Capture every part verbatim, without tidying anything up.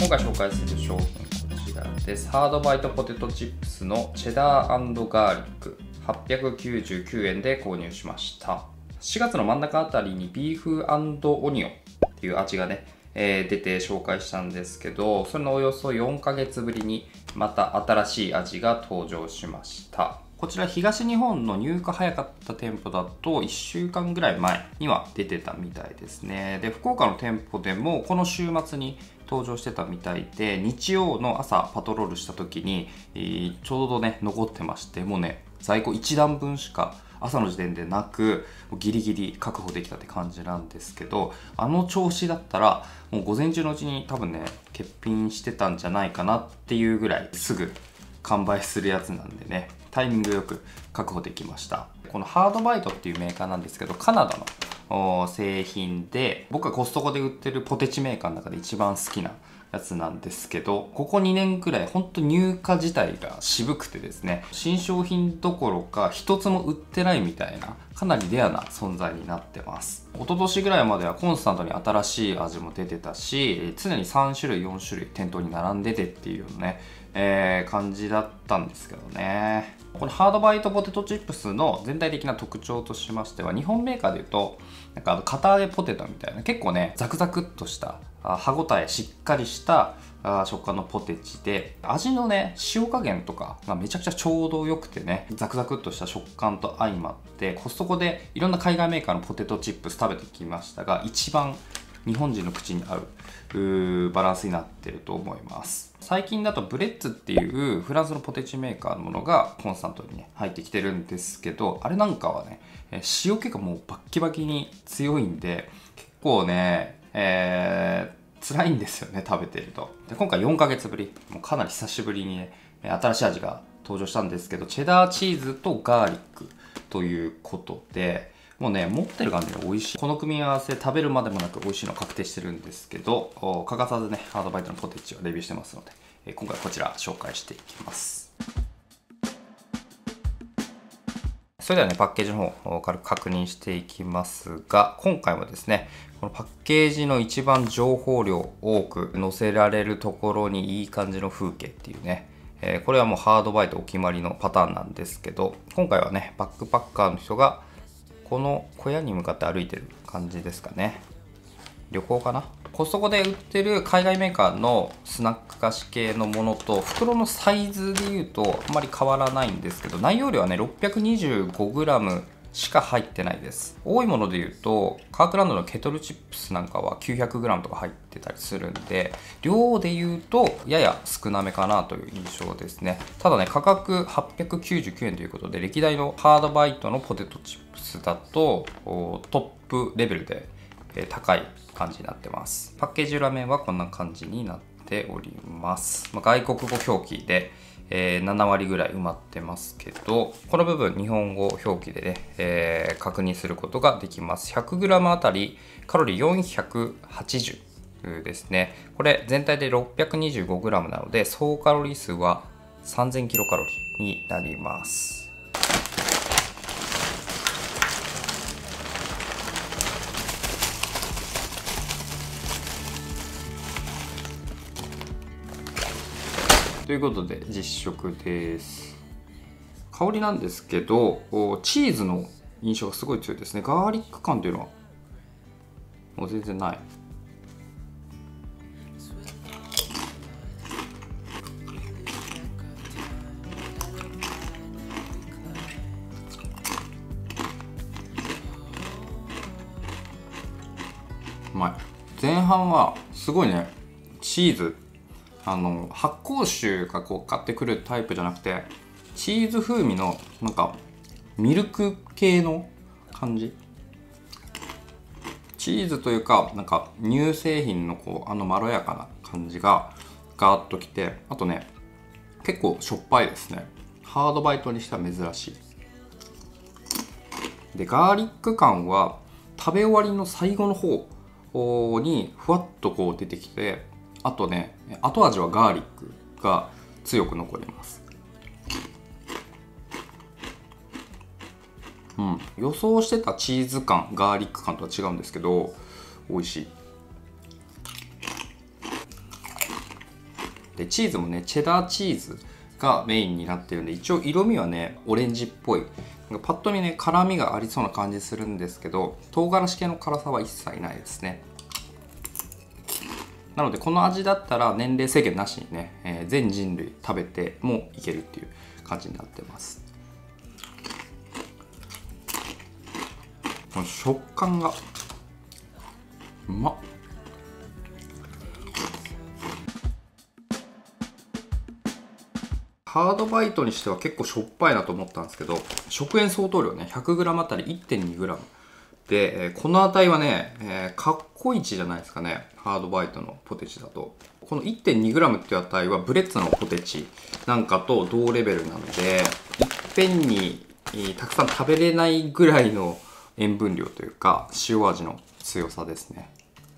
今回紹介する商品こちらです。ハードバイトポテトチップスのチェダー&ガーリックはっぴゃくきゅうじゅうきゅうえんで購入しました。しがつの真ん中あたりにビーフ&オニオンっていう味がね、えー、出て紹介したんですけど、それのおよそよんかげつぶりにまた新しい味が登場しました。こちら東日本の入荷早かった店舗だといっしゅうかんぐらい前には出てたみたいですね。で、福岡の店舗でもこの週末に登場してたみたいで、日曜の朝パトロールした時に、えー、ちょうどね残ってまして、もうね在庫いちだんぶんしか朝の時点でなく、ギリギリ確保できたって感じなんですけど、あの調子だったらもう午前中のうちに多分ね欠品してたんじゃないかなっていうぐらいすぐ完売するやつなんでね、タイミングよく確保できました。このハードバイトっていうメーカーなんですけど、カナダの製品で、僕はコストコで売ってるポテチメーカーの中で一番好きなやつなんですけど、ここにねんくらい本当入荷自体が渋くてですね、新商品どころか一つも売ってないみたいな、かなりレアな存在になってます。一昨年ぐらいまではコンスタントに新しい味も出てたし、常にさんしゅるいよんしゅるい店頭に並んでてっていうようなね、えー、感じだったんですけどね。このハードバイトポテトチップスの全体的な特徴としましては、日本メーカーでいうとなんか片揚げポテトみたいな、結構ねザクザクっとした歯ごたえしっかりした食感のポテチで、味のね塩加減とかがめちゃくちゃちょうどよくてね、ザクザクっとした食感と相まって、コストコでいろんな海外メーカーのポテトチップス食べてきましたが、一番日本人の口に合うバランスになってると思います。最近だとブレッツっていうフランスのポテチメーカーのものがコンスタントにね入ってきてるんですけど、あれなんかはね塩気がもうバッキバキに強いんで、結構ね、えー、辛いんですよね食べてると。で、今回よんかげつぶり、もうかなり久しぶりにね新しい味が登場したんですけど、チェダーチーズとガーリックということで、もうね持ってる感じが美味しい。この組み合わせ食べるまでもなく美味しいの確定してるんですけど、欠かさずねハードバイトのポテチをレビューしてますので、え今回こちら紹介していきます。それではねパッケージの方を軽く確認していきますが、今回はですねこのパッケージの一番情報量多く載せられるところにいい感じの風景っていうね、えー、これはもうハードバイトお決まりのパターンなんですけど、今回はねバックパッカーの人がこの小屋に向かって歩いてる感じですかね。旅行かな。コストコで売ってる海外メーカーのスナック菓子系のものと袋のサイズでいうとあんまり変わらないんですけど、内容量はね ろっぴゃくにじゅうごグラム しか入ってないです。多いものでいうとカークランドのケトルチップスなんかは きゅうひゃくグラム とか入ってたりするんで、量でいうとやや少なめかなという印象ですね。ただね価格はっぴゃくきゅうじゅうきゅうえんということで、歴代のハードバイトのポテトチップスだとトップレベルで高い感じになってます。パッケージ裏面はこんな感じになっております。まあ、外国語表記で、えー、ななわりぐらい埋まってますけど、この部分日本語表記でね、えー、確認することができます。ひゃくグラム あたりカロリーよんひゃくはちじゅうですね。これ全体で ろっぴゃくにじゅうごグラム なので、総カロリー数はさんぜんキロカロリーになります。ということで実食です。香りなんですけど、チーズの印象がすごい強いですね。ガーリック感というのはもう全然ない。うまい。前半はすごいねチーズ、あの発酵臭がこう買ってくるタイプじゃなくて、チーズ風味のなんかミルク系の感じ。チーズというかなんか乳製品のこうあのまろやかな感じがガーッときて、あとね結構しょっぱいですね。ハードバイトにしては珍しい。でガーリック感は食べ終わりの最後の方にふわっとこう出てきて、あとね後味はガーリックが強く残ります。うん、予想してたチーズ感ガーリック感とは違うんですけど美味しい。 でチーズもねチェダーチーズがメインになってるんで、一応色味はねオレンジっぽい、なんかパッと見ね辛みがありそうな感じするんですけど、唐辛子系の辛さは一切ないですね。なのでこの味だったら年齢制限なしにね、えー、全人類食べてもいけるっていう感じになってます。この食感がうまっ。ハードバイトにしては結構しょっぱいなと思ったんですけど、食塩相当量ね ひゃくグラム あたり いってんにグラム で、えー、この値はね、えー、カッコいちじゃないですかね、ハードバイトのポテチだと。この いってんにグラム っていう値はブレッツのポテチなんかと同レベルなので、いっぺんにたくさん食べれないぐらいの塩分量というか塩味の強さですね。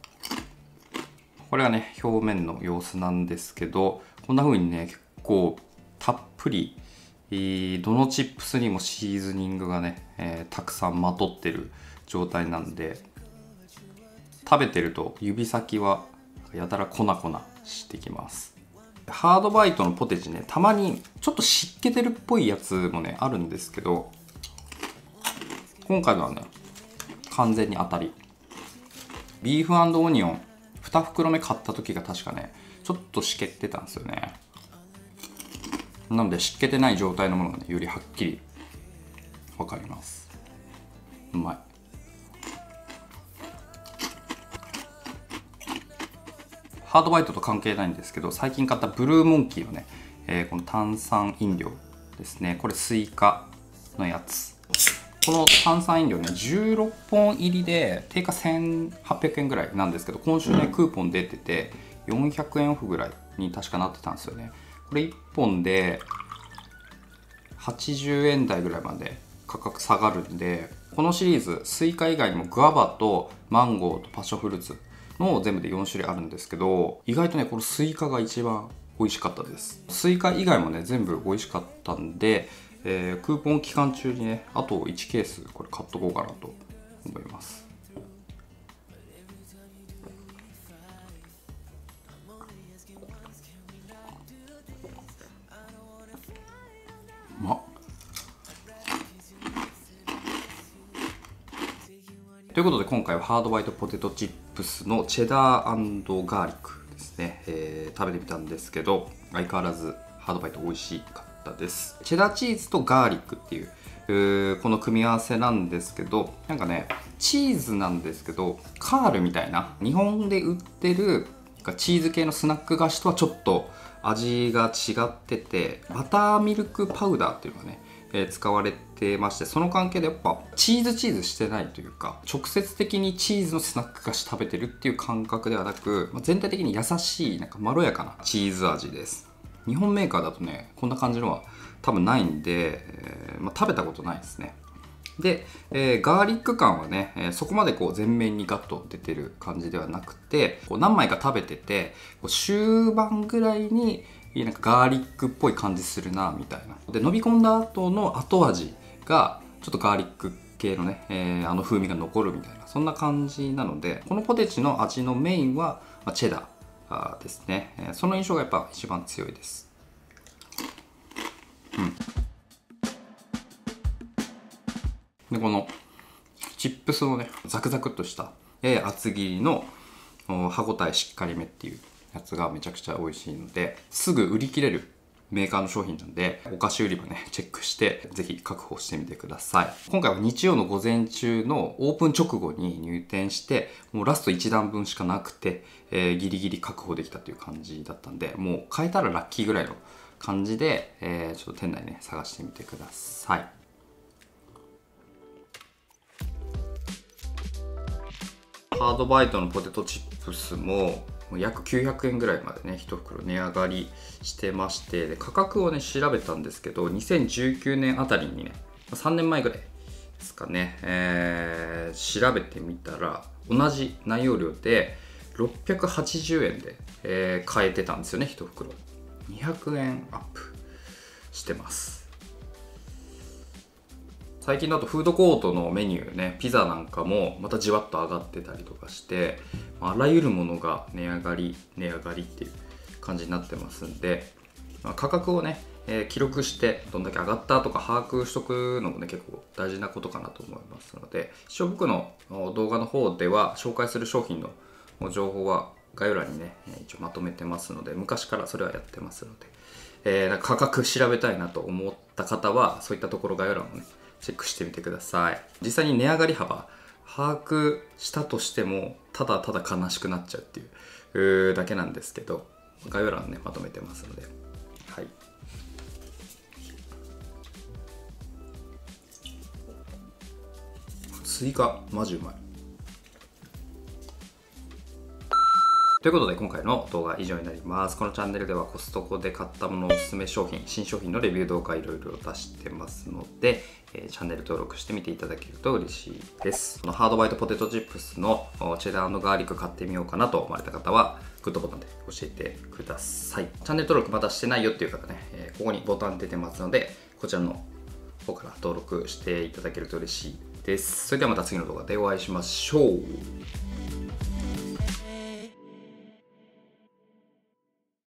これはね表面の様子なんですけど、こんな風にね結構たっぷり、どのチップスにもシーズニングがね、えー、たくさんまとってる状態なんで、食べてると指先はやたら粉々してきます。ハードバイトのポテチね、たまにちょっと湿気てるっぽいやつもねあるんですけど、今回のはね完全に当たり。ビーフ&オニオンに袋目買った時が確かねちょっと湿気ってたんですよね。なので湿気てない状態のものがねよりはっきり分かります。うまい。ハードバイトと関係ないんですけど、最近買ったブルーモンキーのね、えー、この炭酸飲料ですね。これスイカのやつ。この炭酸飲料ねじゅうろっぽん入りで定価せんはっぴゃくえんぐらいなんですけど、今週ねクーポン出ててよんひゃくえんオフぐらいに確かなってたんですよね。これいっぽんではちじゅうえん台ぐらいまで価格下がるんで、このシリーズスイカ以外にもグアバとマンゴーとパッションフルーツの全部でよん種類あるんですけど、意外とねこのスイカが一番美味しかったです。スイカ以外もね全部美味しかったんで、えー、クーポン期間中にねあといちケースこれ買っとこうかなと思います。うまっ。ということで今回はハードバイトポテトチップスのチェダー&ガーリックですね、えー、食べてみたんですけど、相変わらずハードバイト美味しかったです。チェダーチーズとガーリックっていうこの組み合わせなんですけど、なんかねチーズなんですけどカールみたいな日本で売ってるチーズ系のスナック菓子とはちょっと味が違ってて、バターミルクパウダーっていうのがね、えー、使われてまして、その関係でやっぱチーズチーズしてないというか、直接的にチーズのスナック菓子食べてるっていう感覚ではなく、まあ、全体的に優しいなんかまろやかなチーズ味です。日本メーカーだとねこんな感じのは多分ないんで、えーまあ、食べたことないですね。で、えー、ガーリック感はね、えー、そこまでこう全面にガッと出てる感じではなくて、こう何枚か食べててこう終盤ぐらいになんかガーリックっぽい感じするなみたいな。で飲み込んだ後の後味がちょっとガーリック系のね、えー、あの風味が残るみたいな、そんな感じなので、このポテチの味のメインは、まあ、チェダーですね、えー、その印象がやっぱ一番強いです。うん。でこのチップスのねザクザクっとしたやや厚切りの歯ごたえしっかりめっていうやつがめちゃくちゃ美味しいので、すぐ売り切れるメーカーの商品なんで、お菓子売り場ねチェックしてぜひ確保してみてください。今回は日曜の午前中のオープン直後に入店して、もうラストいちだんぶんしかなくて、えー、ギリギリ確保できたという感じだったんで、もう買えたらラッキーぐらいの感じで、えー、ちょっと店内ね探してみてください。ハードバイトのポテトチップスも約きゅうひゃくえんぐらいまでねいち袋値上がりしてまして、で価格をね調べたんですけど、にせんじゅうきゅうねんあたりにねさんねんまえぐらいですかね、えー、調べてみたら同じ内容量でろっぴゃくはちじゅうえんで、えー、買えてたんですよね。いち袋にひゃくえんアップしてます。最近だとフードコートのメニューね、ピザなんかもまたじわっと上がってたりとかして、あらゆるものが値上がり値上がりっていう感じになってますんで、まあ、価格をね、えー、記録してどんだけ上がったとか把握しとくのもね結構大事なことかなと思いますので、一応僕の動画の方では紹介する商品の情報は概要欄にね一応まとめてますので、昔からそれはやってますので、えー、価格調べたいなと思った方はそういったところ概要欄をねチェックしてみてください。実際に値上がり幅把握したとしてもただただ悲しくなっちゃうっていうだけなんですけど、概要欄をねまとめてますので、はい。スイカマジうまい。ということで今回の動画は以上になります。このチャンネルではコストコで買ったものおすすめ商品、新商品のレビュー動画いろいろ出してますので、えー、チャンネル登録してみていただけると嬉しいです。このハードバイトポテトチップスのチェダー&ガーリック買ってみようかなと思われた方はグッドボタンで教えてください。チャンネル登録まだしてないよっていう方ね、えー、ここにボタン出てますので、こちらの方から登録していただけると嬉しいです。それではまた次の動画でお会いしましょう。